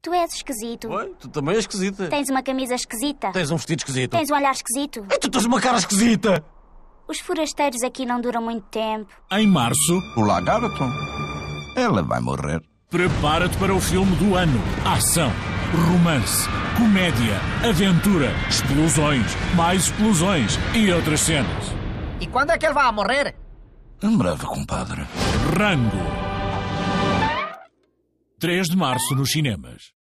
Tu és esquisito. Oi, tu também és esquisita. Tens uma camisa esquisita. Tens um vestido esquisito. Tens um olhar esquisito. E tu tens uma cara esquisita. Os forasteiros aqui não duram muito tempo. Em março, O lagarto? Ela vai morrer. prepara-te para o filme do ano. Ação, romance, comédia, aventura, explosões, mais explosões e outras cenas. E quando é que ele vai morrer? Em breve, compadre. Rango. 3 de março nos cinemas.